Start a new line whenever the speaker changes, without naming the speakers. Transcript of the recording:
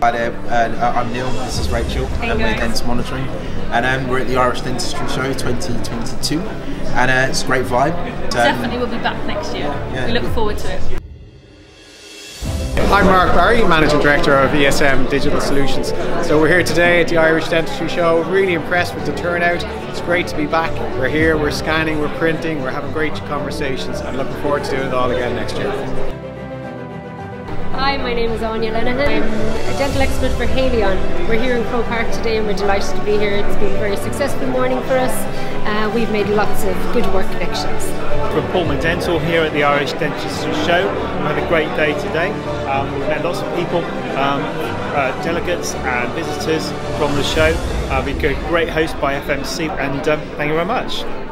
Hi there, I'm Neil, this is Rachel, and we're Dentist Monitoring, and we're at the Irish Dentistry Show 2022, and it's a great vibe.
Definitely we'll be back next year. We look forward to it.
I'm Mark Barry, Managing Director of ESM Digital Solutions. So we're here today at the Irish Dentistry Show, really impressed with the turnout. It's great to be back. We're here, we're scanning, we're printing, we're having great conversations, and looking forward to doing it all again next year.
Hi, my name is Anya Lenahan. I'm a dental expert for Haleon. We're here in Croke Park today and we're delighted to be here. It's been a very successful morning for us. We've made lots of good work connections.
From Pullman Dental here at the Irish Dentistry Show. We've had a great day today. We've met lots of people, delegates and visitors from the show. We've got a great host by FMC, and thank you very much.